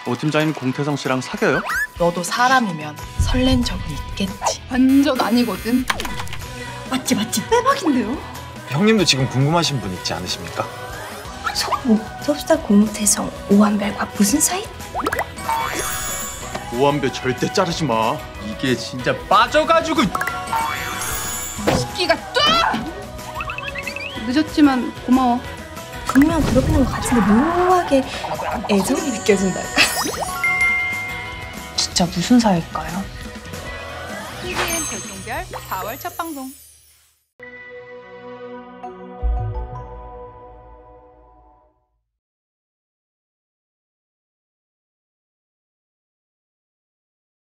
오 팀장님 공태성 씨랑 사겨요? 너도 사람이면 설렌 적은 있겠지. 완전 아니거든. 맞지 빼박인데요? 형님도 지금 궁금하신 분 있지 않으십니까? 성우 톱스타 공태성 오한별과 무슨 사이? 오한배 절대 자르지 마. 이게 진짜 빠져가지고. 식기가 또! 늦었지만 고마워. 분명 그렇게 하는 것 같은데 묘하게 애정이 느껴진달까? 진짜 무슨 사이일까요? TVN 결동별 4월 첫 방송.